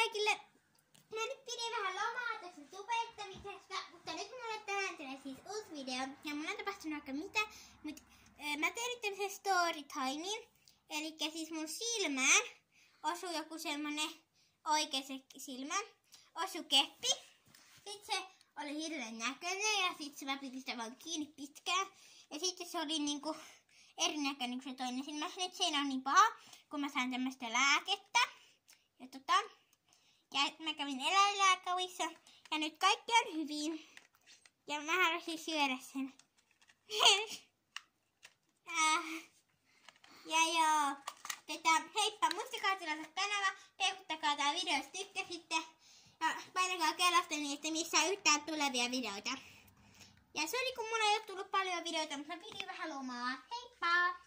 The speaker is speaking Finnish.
kaikille! Mä nyt pidin vähän lomaa tästä tubettamisesta, mutta nyt mulle tänään tulee siis uusi video. Ja mulla on tapahtunut aika mitä, mutta mä tein nyt tämmösen storytimein. Elikkä siis mun silmään osui joku semmonen oikea silmään. Osui keppi. Sitten se oli hirveän näköinen ja sitten mä pidin sitä vaan kiinni pitkään. Ja sitten se oli niinku erinäköinen kuin se toinen silmä. Nyt se ei ole niin paha, kun mä sain tämmöstä lääkettä. Ja mä kävin eläinlääkärissa ja nyt kaikki on hyvin. Ja mä haluaisin syödä sen. Ja joo. Heippa, muistakaa tilata kanava, peukuttakaa tää video, jos tykkäsitte. Ja painakaa kellosta niin, että missä yhtään tulevia videoita. Ja se oli kun mulla ei ole tullut paljon videoita, mutta mä pidin vähän lomaa. Heippa!